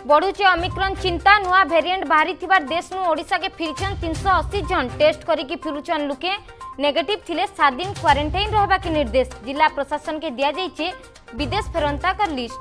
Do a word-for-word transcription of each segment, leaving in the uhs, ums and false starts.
बढ़ुचे Omicron चिंता नुआ variant बाहरी थिबार देश नु ओडिशा के फिरछन तीन सौ अस्सी जन टेस्ट करिकी फिरुचन लुके नेगेटिव थिले सात दिन क्वारंटाइन रहबा के निर्देश जिला प्रशासन के दिया जाइछे विदेश फेरंता का लिस्ट।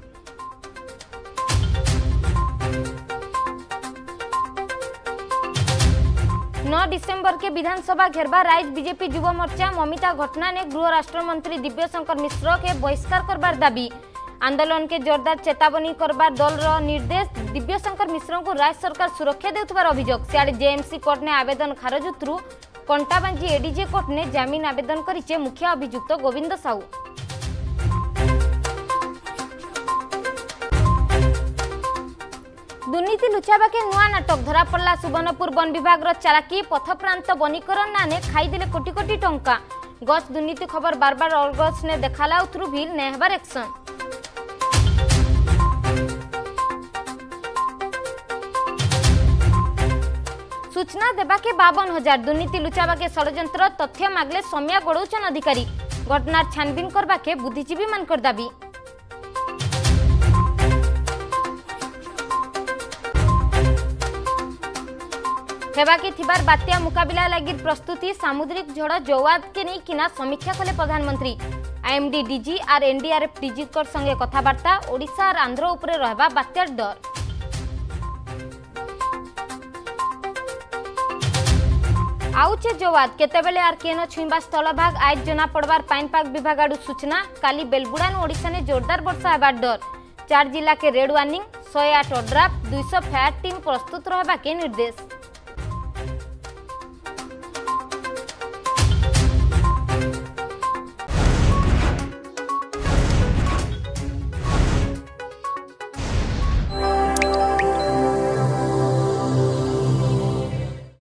नौ दिसंबर के विधानसभा घेरबा राइज बीजेपी युवा मोर्चा ममिता घटना ने गृह राष्ट्र मंत्री दिव्यशंकर मिश्र के बहिष्कार करबार दाबी आंदोलन के जोरदार चेतावनी करबार दल रो निर्देश दिव्यशंकर मिश्र को राज्य सरकार सुरक्षा देउथबार अभियोग सियाड़े जेएमसी कोर्ट ने आवेदन खारज उतरु कंटाबांजी एडीजे कोर्ट ने जामीन आवेदन करिचे मुख्य अभियुक्त गोविंद साहू। दुर्नीति लुचाबा के नुआ नाटक धरा पड़ला सुवर्णपुर वन विभाग रो चालाकी पथप्रांत वनीकरण नाने खाईदेले कोटी कोटी टंका गछ दुर्नीति खबर बार बार अलगस ने देखाला उथरु भी नेहबार एक्शन। सूचना देबा के बावन हजार दुर्नीति लुचाबा के षड्यंत्र तथ्य मागले सौम्या गड़ौचन अधिकारी घटनार छानबीन करबा के बुद्धिजीवी मानकर दाबी। हेबाकी थिबार बात्या मुकाबिला लगी प्रस्तुति सामुद्रिक झड़ जवाद के नहीं किना समीक्षा कले प्रधानमंत्री आईएमडी डीजी और एनडीआरएफ डीजी कर संगे कथबार्ता ओडिशा और आंध्र उपरे रहबा बात्यार डर। आउचे जवाद केतेबेले आर केनो छुईबा स्थलभाग आज जना पड़बार पाइनपाग विभाग आडू सूचना काली बेलबुड़ा ओडिशा ने जोरदार वर्षा हेबार डर चार जिला के रेड वार्निंग सौ आठ अड्राफ दुई सौ फायर टीम प्रस्तुत रहबा के निर्देश।